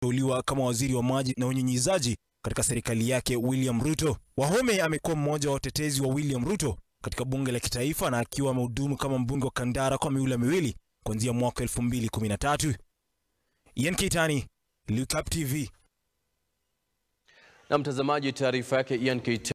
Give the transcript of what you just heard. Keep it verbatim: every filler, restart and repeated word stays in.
kuteuliwa kama waziri wa maji na unyunyizaji katika serikali yake William Ruto. Wahome amekuwa mmoja wa watetezi wa William Ruto katika bunge la kitaifa na akiwa amehudumu kama mbunge wa Kandara kwa miula miwili kuanzia mwaka elfu mbili kumi na tatu. Ian Keitani, Look Up T V. Na mtazamaji, taarifa yake Ian Keitani.